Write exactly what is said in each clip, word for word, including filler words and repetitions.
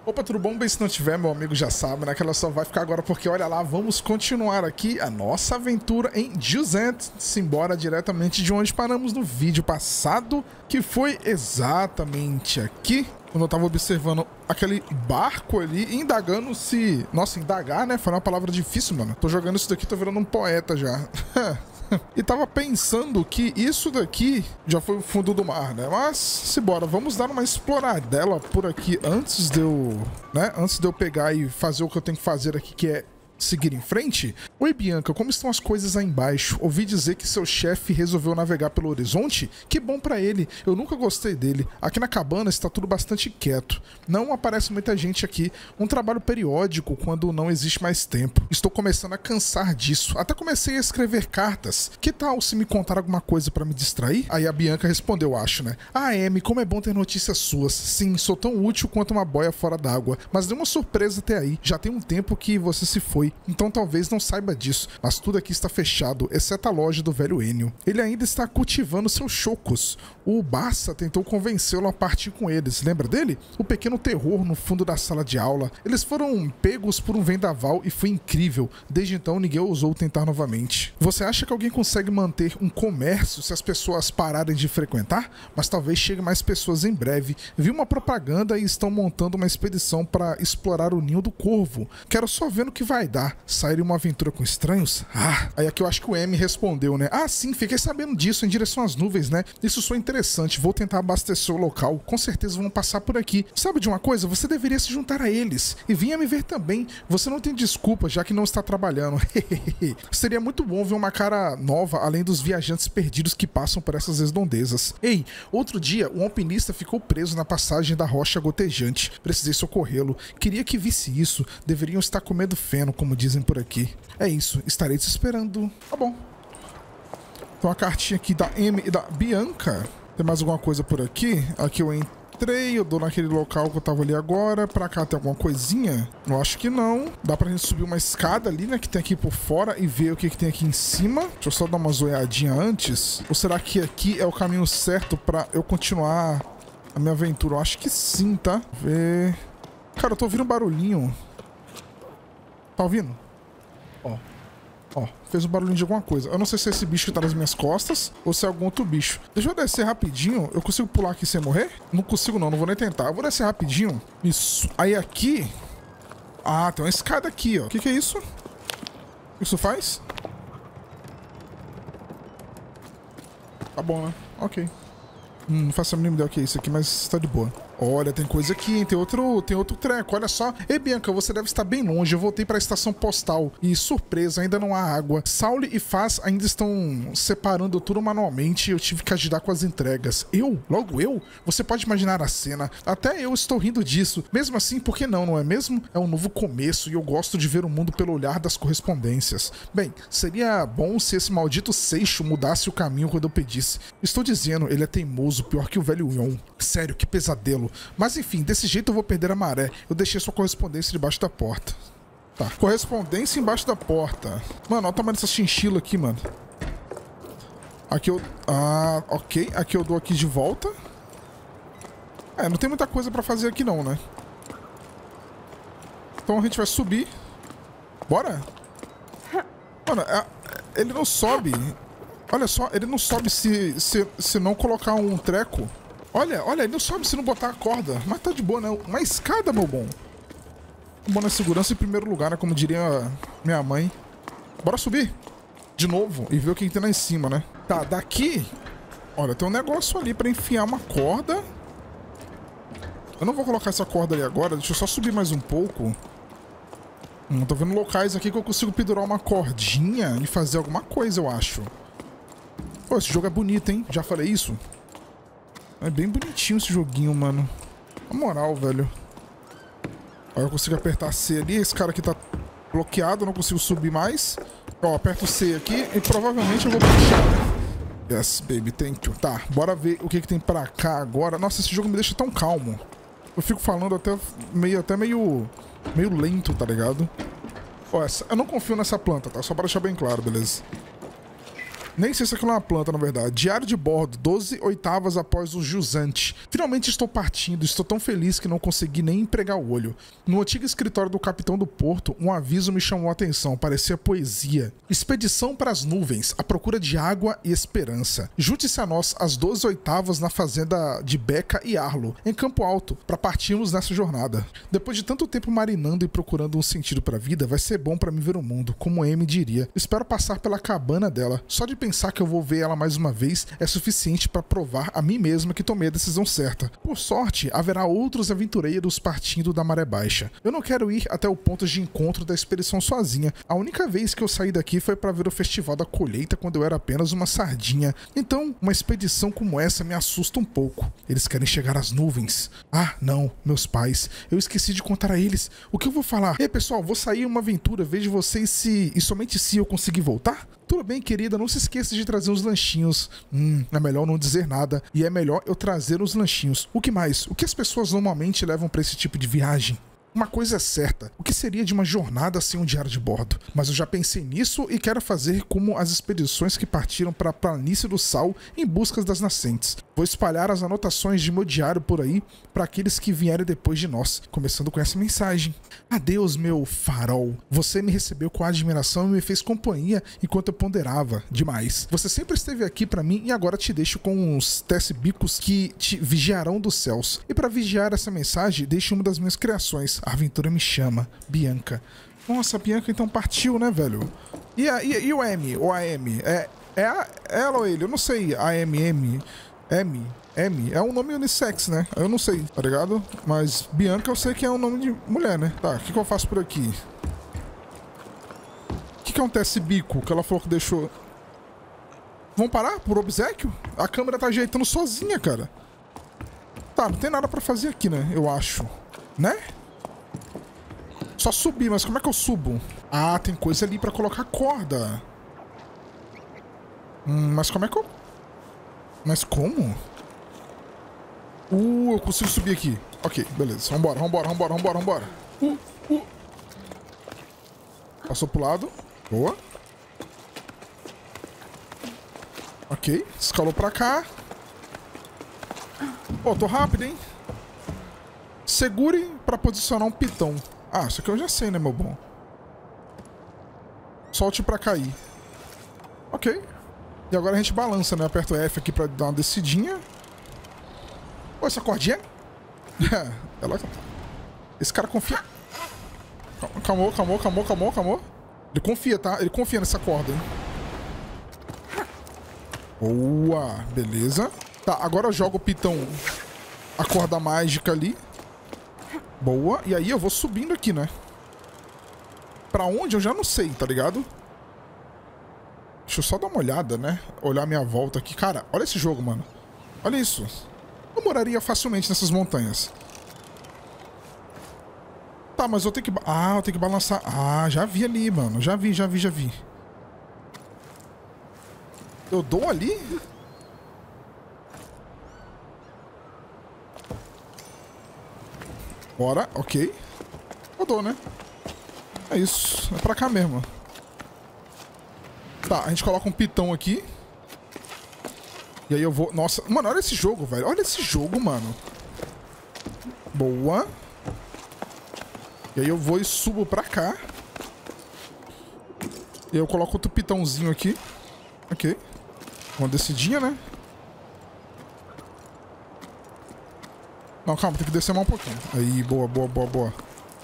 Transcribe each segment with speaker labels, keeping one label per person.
Speaker 1: Opa, tudo bom? Bem, se não tiver, meu amigo já sabe, né? Que ela só vai ficar agora porque, olha lá, vamos continuar aqui a nossa aventura em Jusant, simbora diretamente de onde paramos no vídeo passado, que foi exatamente aqui, quando eu tava observando aquele barco ali, indagando se... Nossa, indagar, né? Foi uma palavra difícil, mano. Tô jogando isso daqui, tô virando um poeta já. E tava pensando que isso daqui já foi o fundo do mar, né? Mas, simbora, vamos dar uma exploradela por aqui antes de eu, né? Antes de eu pegar e fazer o que eu tenho que fazer aqui, que é seguir em frente. Oi, Bianca, como estão as coisas aí embaixo? Ouvi dizer que seu chefe resolveu navegar pelo horizonte? Que bom pra ele. Eu nunca gostei dele. Aqui na cabana está tudo bastante quieto. Não aparece muita gente aqui. Um trabalho periódico quando não existe mais tempo. Estou começando a cansar disso. Até comecei a escrever cartas. Que tal se me contar alguma coisa pra me distrair? Aí a Bianca respondeu, acho, né? Ah, Amy, como é bom ter notícias suas. Sim, sou tão útil quanto uma boia fora d'água. Mas deu uma surpresa até aí. Já tem um tempo que você se foi. Então talvez não saiba disso, mas tudo aqui está fechado, exceto a loja do velho Enio. Ele ainda está cultivando seus chocos. O Barça tentou convencê-lo a partir com eles, lembra dele? O pequeno terror no fundo da sala de aula. Eles foram pegos por um vendaval e foi incrível. Desde então ninguém ousou tentar novamente. Você acha que alguém consegue manter um comércio se as pessoas pararem de frequentar? Mas talvez chegue mais pessoas em breve. Vi uma propaganda e estão montando uma expedição para explorar o ninho do corvo. Quero só ver no que vai dar. Sair em uma aventura com estranhos? Ah, aí aqui eu acho que o M respondeu, né? Ah, sim, fiquei sabendo disso, em direção às nuvens, né? Isso foi interessante, vou tentar abastecer o local, com certeza vão passar por aqui. Sabe de uma coisa? Você deveria se juntar a eles e vinha me ver também. Você não tem desculpa, já que não está trabalhando. Seria muito bom ver uma cara nova, além dos viajantes perdidos que passam por essas redondezas. Ei, outro dia, um alpinista ficou preso na passagem da rocha gotejante. Precisei socorrê-lo. Queria que visse isso. Deveriam estar comendo feno, como dizem por aqui. É isso, estarei te esperando. Tá bom. Tem uma cartinha aqui da M e da Bianca. Tem mais alguma coisa por aqui? Aqui eu entrei, eu dou naquele local que eu tava ali agora. Pra cá tem alguma coisinha? Eu acho que não. Dá pra gente subir uma escada ali, né, que tem aqui por fora e ver o que, que tem aqui em cima. Deixa eu só dar uma zoiadinha antes. Ou será que aqui é o caminho certo pra eu continuar a minha aventura? Eu acho que sim, tá? Ver... Cara, eu tô ouvindo um barulhinho. Tá ouvindo? Ó. Ó, fez um barulhinho de alguma coisa. Eu não sei se é esse bicho que tá nas minhas costas ou se é algum outro bicho. Deixa eu descer rapidinho. Eu consigo pular aqui sem morrer? Não consigo não, não vou nem tentar. Eu vou descer rapidinho. Isso. Aí aqui... Ah, tem uma escada aqui, ó. O que que é isso? O que isso faz? Tá bom, né? Ok. Hum, não faço a mínima ideia o que é isso aqui, mas tá de boa. Olha, tem coisa aqui, hein? Tem outro, tem outro treco, olha só. Ei, Bianca, você deve estar bem longe. Eu voltei para a estação postal e, surpresa, ainda não há água. Saul e Faz ainda estão separando tudo manualmente e eu tive que ajudar com as entregas. Eu? Logo eu? Você pode imaginar a cena. Até eu estou rindo disso. Mesmo assim, por que não, não é mesmo? É um novo começo e eu gosto de ver o mundo pelo olhar das correspondências. Bem, seria bom se esse maldito Seixo mudasse o caminho quando eu pedisse. Estou dizendo, ele é teimoso, pior que o velho Yon. Sério, que pesadelo. Mas enfim, desse jeito eu vou perder a maré. Eu deixei sua correspondência debaixo da porta. Tá, correspondência embaixo da porta. Mano, olha o tamanho dessa chinchila aqui, mano. Aqui eu... Ah, ok. Aqui eu dou aqui de volta. É, não tem muita coisa pra fazer aqui não, né? Então a gente vai subir. Bora? Mano, é... ele não sobe. Olha só, ele não sobe se, se, se não colocar um treco. Olha, olha, ele não sobe se não botar a corda. Mas tá de boa, né? Uma escada, meu bom. Bom na segurança em primeiro lugar, né? Como diria minha mãe. Bora subir. De novo. E ver o que tem lá em cima, né? Tá, daqui... Olha, tem um negócio ali pra enfiar uma corda. Eu não vou colocar essa corda ali agora. Deixa eu só subir mais um pouco. Hum, tô vendo locais aqui que eu consigo pendurar uma cordinha e fazer alguma coisa, eu acho. Pô, esse jogo é bonito, hein? Já falei isso? É bem bonitinho esse joguinho, mano. Na moral, velho. Ó, eu consigo apertar C ali. Esse cara aqui tá bloqueado. Eu não consigo subir mais. Ó, aperto C aqui e provavelmente eu vou puxar. Yes, baby, thank you. Tá, bora ver o que, que tem pra cá agora. Nossa, esse jogo me deixa tão calmo. Eu fico falando até meio, até meio, meio lento, tá ligado? Ó, essa, eu não confio nessa planta, tá? Só pra deixar bem claro, beleza? Nem sei se aquilo é uma planta, na verdade. Diário de bordo, doze oitavas após o jusante. Finalmente estou partindo, estou tão feliz que não consegui nem empregar o olho. No antigo escritório do capitão do porto, um aviso me chamou a atenção, parecia poesia. Expedição para as nuvens, à procura de água e esperança. Junte-se a nós às doze oitavas na fazenda de Beca e Arlo, em Campo Alto, para partirmos nessa jornada. Depois de tanto tempo marinando e procurando um sentido para a vida, vai ser bom para me ver o mundo, como Amy diria. Espero passar pela cabana dela, só de pensar que eu vou ver ela mais uma vez é suficiente para provar a mim mesma que tomei a decisão certa. Por sorte, haverá outros aventureiros partindo da maré baixa. Eu não quero ir até o ponto de encontro da expedição sozinha. A única vez que eu saí daqui foi para ver o festival da colheita quando eu era apenas uma sardinha. Então, uma expedição como essa me assusta um pouco. Eles querem chegar às nuvens. Ah, não, meus pais. Eu esqueci de contar a eles. O que eu vou falar? Ei, pessoal, vou sair em uma aventura. Vejo vocês se... e somente se eu conseguir voltar? Tudo bem, querida, não se esqueça de trazer uns lanchinhos. Hum, é melhor não dizer nada. E é melhor eu trazer os lanchinhos. O que mais? O que as pessoas normalmente levam para esse tipo de viagem? Uma coisa é certa, o que seria de uma jornada sem um diário de bordo? Mas eu já pensei nisso e quero fazer como as expedições que partiram para a planície do Sal em busca das nascentes. Vou espalhar as anotações de meu diário por aí para aqueles que vierem depois de nós, começando com essa mensagem. Adeus, meu farol. Você me recebeu com admiração e me fez companhia enquanto eu ponderava demais. Você sempre esteve aqui para mim e agora te deixo com uns tece-bicos que te vigiarão dos céus. E para vigiar essa mensagem, deixe uma das minhas criações. A aventura me chama, Bianca. Nossa, a Bianca então partiu, né, velho? E, a, e, e o M, o A M? É, é a, ela ou ele? Eu não sei. A M, M, M, M. É um nome unissex, né? Eu não sei, tá ligado? Mas Bianca eu sei que é um nome de mulher, né? Tá, o que, que eu faço por aqui? O que, que é um tece-bico que ela falou que deixou? Vamos parar por obséquio? A câmera tá ajeitando sozinha, cara. Tá, não tem nada pra fazer aqui, né? Eu acho. Né? Só subir, mas como é que eu subo? Ah, tem coisa ali pra colocar corda. Hum, mas como é que eu... Mas como? Uh, eu consigo subir aqui. Ok, beleza. Vambora, vambora, vambora, vambora, vambora. Uh, uh. Passou pro lado. Boa. Ok, escalou pra cá. Pô, tô rápido, hein? Segure pra posicionar um pitão. Ah, isso aqui eu já sei, né, meu bom? Solte pra cair. Ok. E agora a gente balança, né? Aperta o F aqui pra dar uma descidinha. Pô, essa cordinha... Ela... Esse cara confia... Calmou, calmou, calmou, calmou, calmou. Ele confia, tá? Ele confia nessa corda, hein? Boa. Beleza. Tá, agora eu jogo o pitão... A corda mágica ali. Boa. E aí eu vou subindo aqui, né? Pra onde eu já não sei, tá ligado? Deixa eu só dar uma olhada, né? Olhar a minha volta aqui. Cara, olha esse jogo, mano. Olha isso. Eu moraria facilmente nessas montanhas. Tá, mas eu tenho que... Ah, eu tenho que balançar... Ah, já vi ali, mano. Já vi, já vi, já vi. Eu dou ali? Bora, ok. Rodou, né? É isso. É pra cá mesmo. Tá, a gente coloca um pitão aqui. E aí eu vou... Nossa, mano, olha esse jogo, velho. Olha esse jogo, mano. Boa. E aí eu vou e subo pra cá. E aí eu coloco outro pitãozinho aqui. Ok. Uma descidinha, né? Não, calma, tem que descer mais um pouquinho. Aí, boa, boa, boa, boa.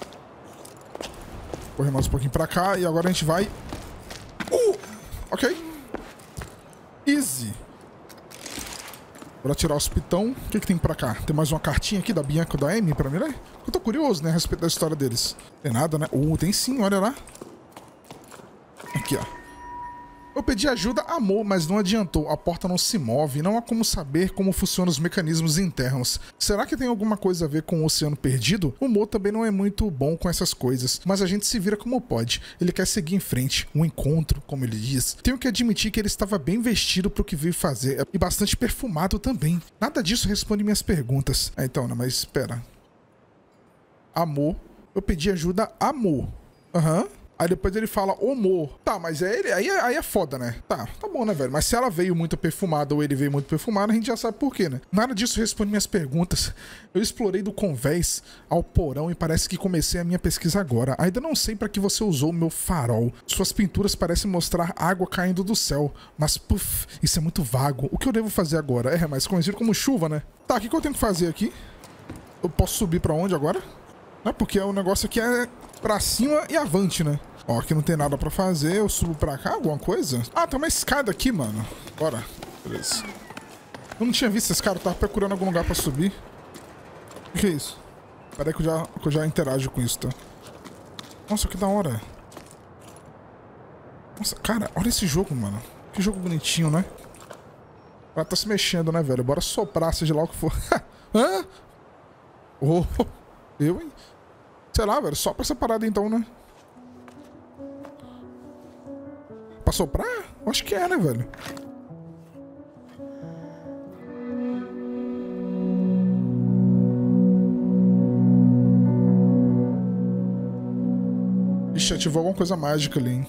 Speaker 1: Correr mais um pouquinho pra cá. E agora a gente vai... Uh! Ok. Easy. Bora tirar os pitão. O que que tem pra cá? Tem mais uma cartinha aqui da Bianca e da Amy pra mim, né? Eu tô curioso, né? A respeito da história deles. Tem nada, né? Uh, tem sim, olha lá. Aqui, ó. Eu pedi ajuda a Mo, mas não adiantou. A porta não se move. Não há como saber como funcionam os mecanismos internos. Será que tem alguma coisa a ver com o Oceano Perdido? O Mo também não é muito bom com essas coisas, mas a gente se vira como pode. Ele quer seguir em frente. Um encontro, como ele diz. Tenho que admitir que ele estava bem vestido pro que veio fazer. E bastante perfumado também. Nada disso responde minhas perguntas. Ah, então, não, mas espera. Amor. Eu pedi ajuda a Mo. Aham. Uhum. Aí depois ele fala Omô. Tá, mas é ele, aí, aí é foda, né? Tá, tá bom, né, velho? Mas se ela veio muito perfumada ou ele veio muito perfumado, a gente já sabe por quê, né? Nada disso responde minhas perguntas. Eu explorei do convés ao porão e parece que comecei a minha pesquisa agora. Ainda não sei pra que você usou o meu farol. Suas pinturas parecem mostrar água caindo do céu. Mas, puf, isso é muito vago. O que eu devo fazer agora? É mais conhecido como chuva, né? Tá, o que, que eu tenho que fazer aqui? Eu posso subir pra onde agora? Não, porque o negócio aqui é pra cima e avante, né? Ó, aqui não tem nada pra fazer. Eu subo pra cá, alguma coisa? Ah, tem uma escada aqui, mano. Bora. Beleza. Eu não tinha visto esse cara. Eu tava procurando algum lugar pra subir. O que, que é isso? Peraí que eu já, que eu já interajo com isso, tá? Nossa, que da hora. Nossa, cara, olha esse jogo, mano. Que jogo bonitinho, né? Ela tá se mexendo, né, velho? Bora soprar, seja lá o que for. Hã? Oh, eu, hein? Sei lá, velho. Sopra essa parada então, né? Pra soprar? Acho que é, né, velho? Ixi, ativou alguma coisa mágica ali, hein?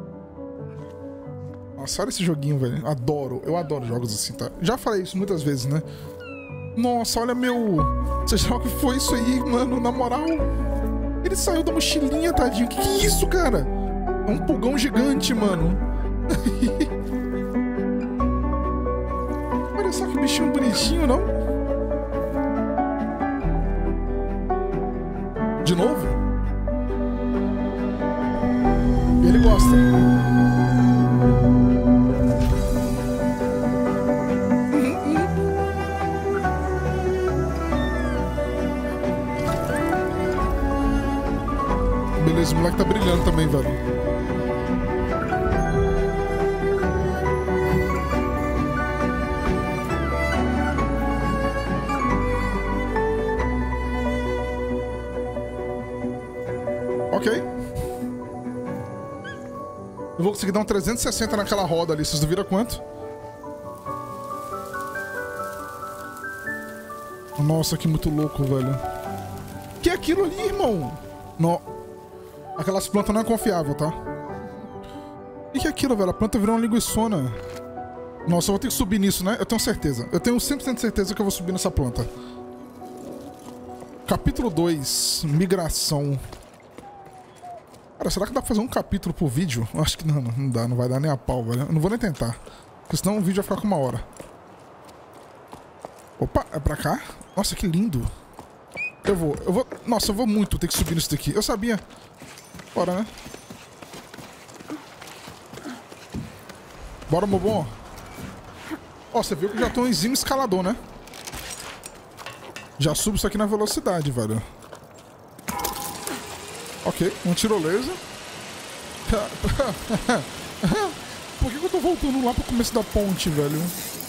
Speaker 1: Nossa, olha esse joguinho, velho. Adoro. Eu adoro jogos assim, tá? Já falei isso muitas vezes, né? Nossa, olha meu... Seja lá o que foi isso aí, mano. Na moral... Ele saiu da mochilinha, tadinho. Que que é isso, cara? É um pulgão gigante, mano. Olha só que bichinho bonitinho, não? De novo? Ele gosta. Beleza, o moleque tá brilhando também, velho. Ok. Eu vou conseguir dar um trezentos e sessenta naquela roda ali. Vocês viram quanto? Nossa, que muito louco, velho. Que é aquilo ali, irmão? No... Aquelas plantas não é confiável, tá? O que é aquilo, velho? A planta virou uma linguiçona. Nossa, eu vou ter que subir nisso, né? Eu tenho certeza. Eu tenho cem por cento de certeza que eu vou subir nessa planta. Capítulo dois. Migração. Cara, será que dá pra fazer um capítulo por vídeo? Eu acho que não, não dá. Não vai dar nem a pau, velho. Eu não vou nem tentar. Porque senão o vídeo vai ficar com uma hora. Opa, é pra cá? Nossa, que lindo. Eu vou, eu vou... Nossa, eu vou muito ter que subir nisso daqui. Eu sabia. Bora, né? Bora, meu bom. Ó, você viu que eu já tô um exímio escalador, né? Já subo isso aqui na velocidade, velho. Ok, um tirolesa. Por que eu tô voltando lá pro começo da ponte, velho?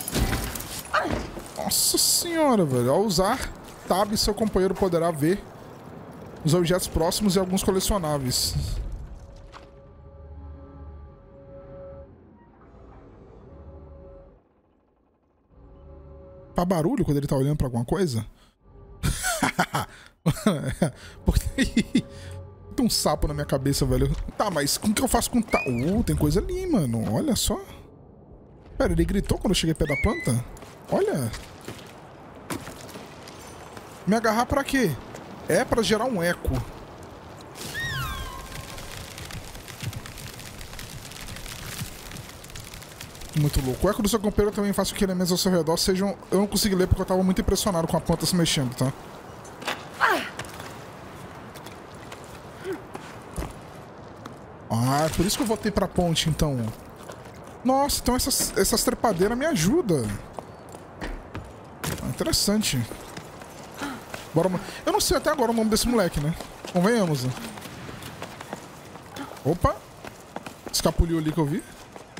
Speaker 1: Nossa senhora, velho. Ao usar Tab, seu companheiro poderá ver os objetos próximos e alguns colecionáveis. Faz barulho quando ele tá olhando pra alguma coisa? Porque... Tem um sapo na minha cabeça, velho. Tá, mas como que eu faço com... Ta... Uh, tem coisa ali, mano. Olha só. Pera, ele gritou quando eu cheguei perto da planta? Olha. Me agarrar pra quê? É pra gerar um eco. Muito louco. O eco do seu companheiro também faz com que elementos ao seu redor sejam... Eu não consegui ler porque eu tava muito impressionado com a planta se mexendo, tá? Ah, é por isso que eu voltei pra ponte, então. Nossa, então essas, essas trepadeiras me ajudam. Ah, interessante. Bora... Eu não sei até agora o nome desse moleque, né? Convenhamos. Né? Opa! Escapuliu ali que eu vi.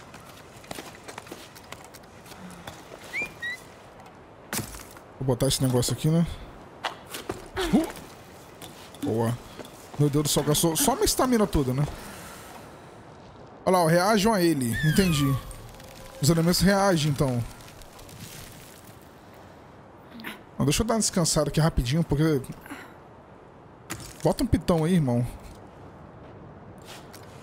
Speaker 1: Vou botar esse negócio aqui, né? Uh! Boa. Meu Deus do céu, gastou só uma estamina toda, né? Olha lá, ó, reajam a ele. Entendi. Os elementos reagem, então. Mas deixa eu dar uma descansada aqui rapidinho, porque... Bota um pitão aí, irmão.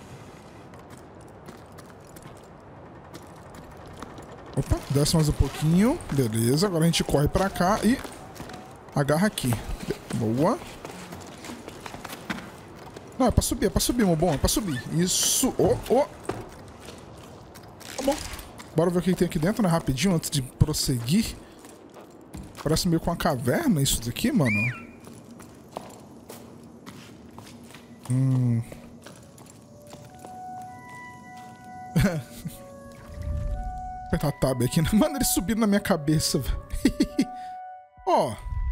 Speaker 1: Desce mais um pouquinho. Beleza. Agora a gente corre pra cá e agarra aqui. Boa. Não, é pra subir, é pra subir, meu bom. É pra subir. Isso. Oh, oh. Tá bom. Bora ver o que tem aqui dentro, né? Rapidinho, antes de prosseguir. Parece meio com uma caverna isso daqui, mano. Hum... Apertar tab aqui, né? Mano, ele subiu na minha cabeça, velho. Ó.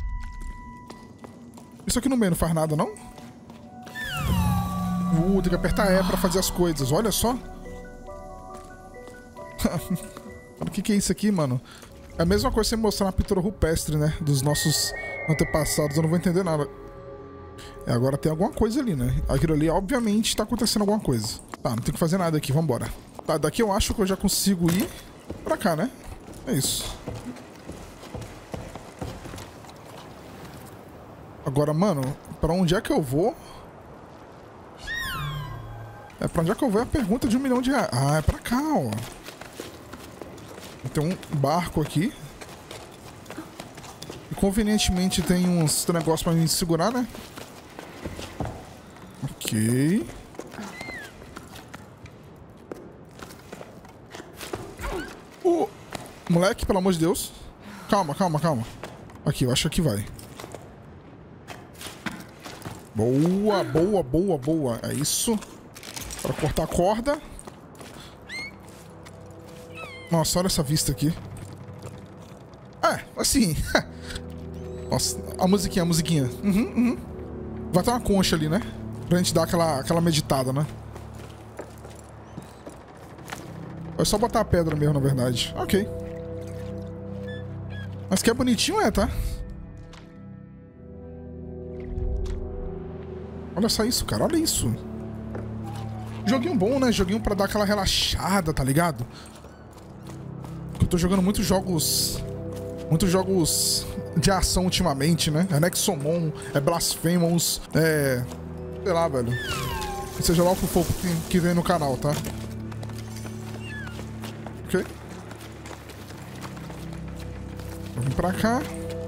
Speaker 1: Isso aqui no meio não faz nada, não? Uh, tem que apertar E pra fazer as coisas. Olha só. O que que é isso aqui, mano? É a mesma coisa que você mostrar na pintura rupestre, né? Dos nossos antepassados. Eu não vou entender nada. É, agora tem alguma coisa ali, né? Aquilo ali, obviamente, tá acontecendo alguma coisa. Tá, não tem que fazer nada aqui. Vambora. Tá, daqui eu acho que eu já consigo ir pra cá, né? É isso. Agora, mano, pra onde é que eu vou? É, pra onde é que eu vou é a pergunta de um milhão de reais. Ah, é pra cá, ó. Tem um barco aqui. E convenientemente tem uns negócios pra me segurar, né? Ok. Oh, moleque, pelo amor de Deus. Calma, calma, calma. Aqui, eu acho que vai. Boa, boa, boa, boa. É isso. Para cortar a corda. Nossa, olha essa vista aqui. É, assim. Nossa, a musiquinha, a musiquinha. Uhum, uhum. Vai ter uma concha ali, né? Pra gente dar aquela, aquela meditada, né? É só botar a pedra mesmo, na verdade. Ok. Mas que é bonitinho, é, tá? Olha só isso, cara. Olha isso. Joguinho bom, né? Joguinho pra dar aquela relaxada, tá ligado? Eu tô jogando muitos jogos... Muitos jogos de ação ultimamente, né? É Nexomon, é Blasphemous, é... sei lá, velho. Seja lá o que for que, que vem no canal, tá? Ok. Vou vir pra cá.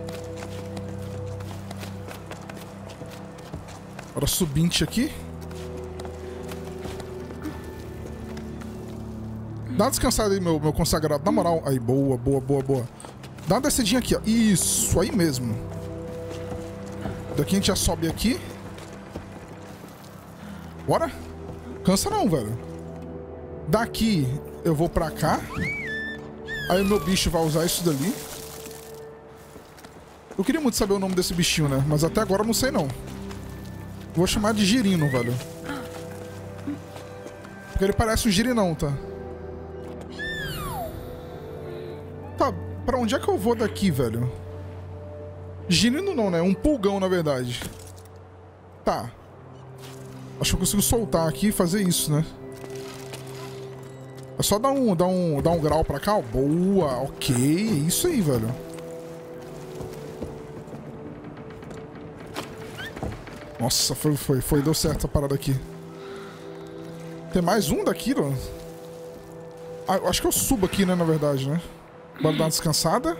Speaker 1: Agora subinte aqui. Dá uma descansada aí, meu, meu consagrado. Na moral. Aí, boa, boa, boa, boa. Dá uma descidinha aqui, ó. Isso, aí mesmo. Daqui a gente já sobe aqui. Bora? Cansa não, velho. Daqui eu vou pra cá. Aí o meu bicho vai usar isso dali. Eu queria muito saber o nome desse bichinho, né? Mas até agora eu não sei, não. Vou chamar de girino, velho. Porque ele parece um girinão, tá? Tá, pra onde é que eu vou daqui, velho? Girino não, né? Um pulgão, na verdade. Tá. Acho que eu consigo soltar aqui e fazer isso, né? É só dar um, dar um, dar um grau pra cá, ó. Boa, ok. É isso aí, velho. Nossa, foi, foi, foi. Deu certo essa parada aqui. Tem mais um daqui, ó. Ah, eu acho que eu subo aqui, né, na verdade, né? Bora dar uma descansada.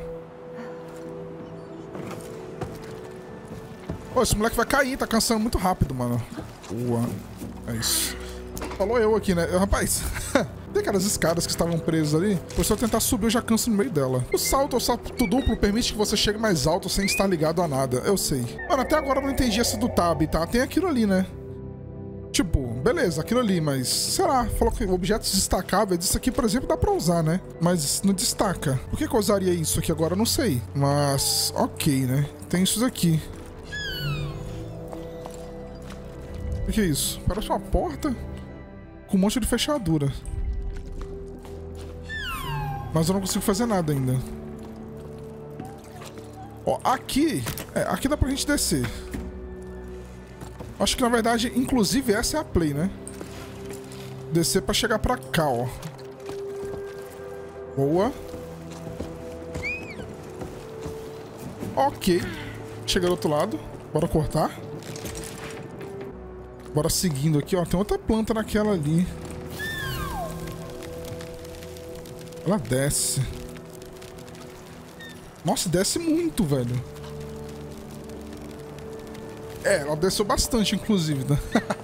Speaker 1: Pô, esse moleque vai cair. Tá cansando muito rápido, mano. Boa. É isso. Falou eu aqui, né? Eu, rapaz... Tem aquelas escadas que estavam presas ali. Se eu tentar subir, eu já canso no meio dela. O salto ou salto duplo permite que você chegue mais alto sem estar ligado a nada. Eu sei. Mano, até agora eu não entendi essa do tab, tá? Tem aquilo ali, né? Tipo, beleza, aquilo ali, mas... Sei lá, falou que objetos destacáveis... Isso aqui, por exemplo, dá pra usar, né? Mas não destaca. Por que que eu usaria isso aqui agora? Eu não sei. Mas... Ok, né? Tem isso daqui. O que é isso? Parece uma porta com um monte de fechadura. Mas eu não consigo fazer nada ainda. Ó, aqui... É, aqui dá pra gente descer. Acho que, na verdade, inclusive, essa é a play, né? Descer pra chegar pra cá, ó. Boa. Ok. Chega do outro lado. Bora cortar. Bora seguindo aqui, ó. Tem outra planta naquela ali. Ela desce. Nossa, desce muito, velho. É, ela desceu bastante, inclusive, né?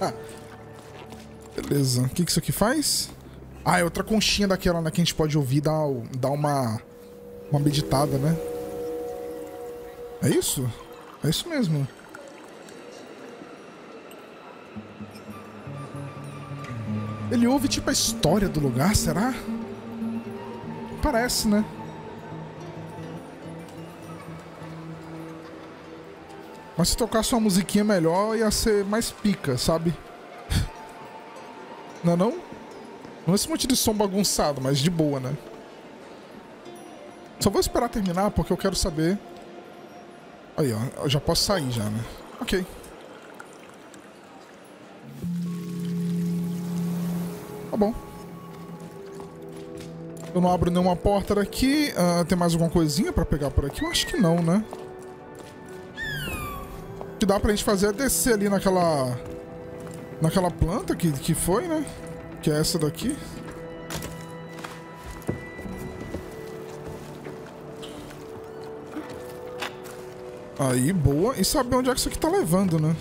Speaker 1: Beleza. O que, que isso aqui faz? Ah, é outra conchinha daquela, né, que a gente pode ouvir dar, dar uma, uma meditada, né? É isso? É isso mesmo. Ele ouve, tipo, a história do lugar, será? Parece, né? Mas se tocasse uma musiquinha melhor, ia ser mais pica, sabe? Não é não? Não esse monte de som bagunçado, mas de boa, né? Só vou esperar terminar, porque eu quero saber... Aí, ó. Eu já posso sair já, né? Ok. Tá bom. Eu não abro nenhuma porta daqui. Uh, tem mais alguma coisinha pra pegar por aqui? Eu acho que não, né? O que dá pra gente fazer é descer ali naquela... Naquela planta que, que foi, né? Que é essa daqui. Aí, boa. E saber onde é que isso aqui tá levando, né?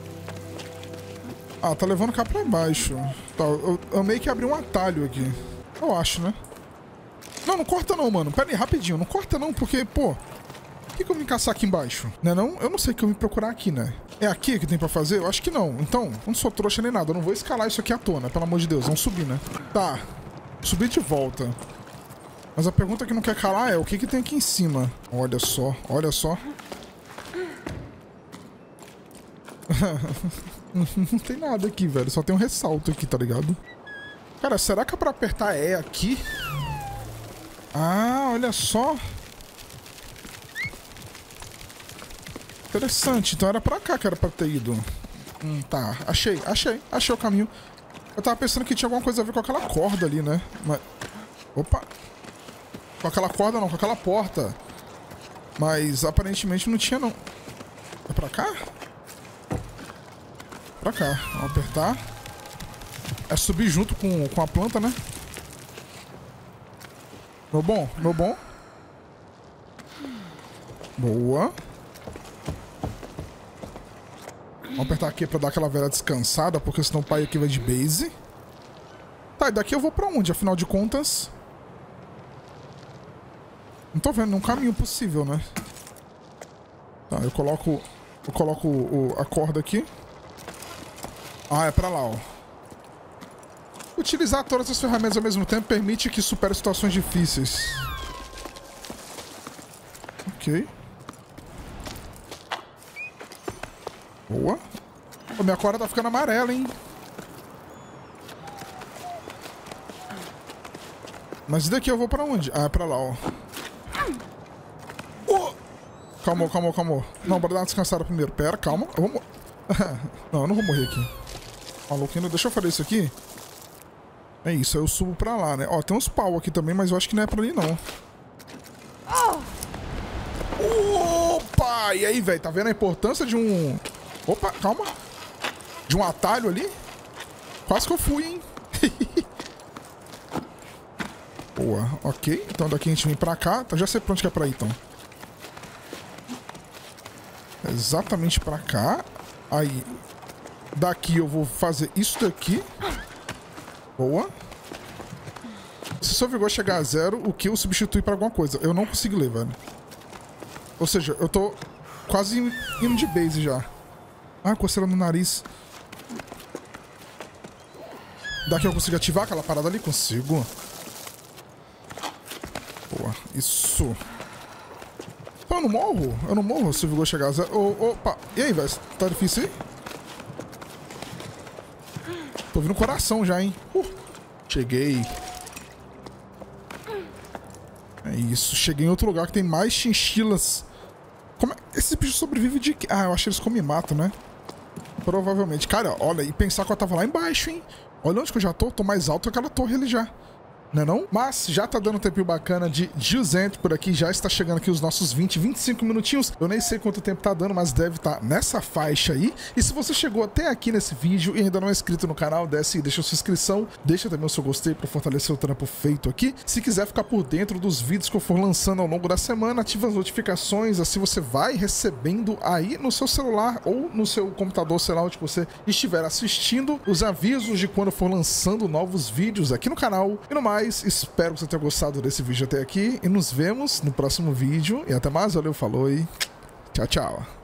Speaker 1: Ah, tá levando cá pra baixo. Tá, eu, eu meio que abri um atalho aqui. Eu acho, né? Não, não corta não, mano. Pera aí, rapidinho. Não corta não, porque, pô... Por que, que eu vim caçar aqui embaixo? Né não? Eu não sei o que eu vim procurar aqui, né? É aqui que tem pra fazer? Eu acho que não. Então, não sou trouxa nem nada. Eu não vou escalar isso aqui à toa, né? Pelo amor de Deus. Vamos subir, né? Tá. Subir de volta. Mas a pergunta que não quer calar é o que que tem aqui em cima? Olha só. Olha só. Não tem nada aqui, velho. Só tem um ressalto aqui, tá ligado? Cara, será que é pra apertar E aqui? Ah, olha só. Interessante. Então era pra cá que era pra ter ido. Hum, tá. Achei, achei. Achei o caminho. Eu tava pensando que tinha alguma coisa a ver com aquela corda ali, né? Mas... Opa. Com aquela corda não, com aquela porta. Mas aparentemente não tinha, não. É pra cá? Pra cá. Vamos apertar. É subir junto com, com a planta, né? Meu bom, meu bom. Boa. Vamos apertar aqui pra dar aquela velha descansada, porque senão o pai aqui vai de base. Tá, e daqui eu vou pra onde, afinal de contas? Não tô vendo nenhum caminho possível, né? Tá, eu coloco... Eu coloco o, a corda aqui. Ah, é pra lá, ó. Utilizar todas as ferramentas ao mesmo tempo permite que supere situações difíceis. Ok. Boa. Pô, minha corda tá ficando amarela, hein? Mas daqui eu vou pra onde? Ah, é pra lá, ó. Oh! Calma, calma, calma. Não, bora dar uma descansada primeiro. Pera, calma. Eu vou... Não, eu não vou morrer aqui. Maluquinho, deixa eu fazer isso aqui. É isso, aí eu subo pra lá, né? Ó, tem uns pau aqui também, mas eu acho que não é pra ali, não. Opa! E aí, velho, tá vendo a importância de um... Opa, calma. De um atalho ali? Quase que eu fui, hein? Boa, ok. Então daqui a gente vem pra cá. Tá, já sei pra onde que é pra ir, então. Exatamente pra cá. Aí, daqui eu vou fazer isso daqui. Boa. Se seu vigor chegar a zero, o que eu substitui pra alguma coisa? Eu não consigo ler, velho. Ou seja, eu tô quase indo de base já. Ah, coceira no nariz. Daqui eu consigo ativar aquela parada ali? Consigo. Boa, isso. Pô, eu não morro? Eu não morro se o vigor chegar a zero. Oh, opa, e aí, velho? Tá difícil aí? Tô ouvindo o coração já, hein? Uh, cheguei. É isso, cheguei em outro lugar que tem mais chinchilas. Como é? Esses bichos sobrevivem de... Ah, eu acho que eles comem e matam, né? Provavelmente. Cara, olha, e pensar que eu tava lá embaixo, hein? Olha onde que eu já tô. Tô mais alto que aquela torre ali já. né não? Mas já tá dando um tempinho bacana de Juzent por aqui, já está chegando aqui os nossos vinte, vinte e cinco minutinhos. Eu nem sei quanto tempo tá dando, mas deve estar nessa faixa aí. E se você chegou até aqui nesse vídeo e ainda não é inscrito no canal, desce e deixa a sua inscrição, deixa também o seu gostei para fortalecer o trampo feito aqui. Se quiser ficar por dentro dos vídeos que eu for lançando ao longo da semana, ativa as notificações, assim você vai recebendo aí no seu celular ou no seu computador, sei lá onde você estiver assistindo, os avisos de quando for lançando novos vídeos aqui no canal. E no mais, espero que você tenha gostado desse vídeo até aqui e nos vemos no próximo vídeo. E até mais, valeu, falou e tchau, tchau.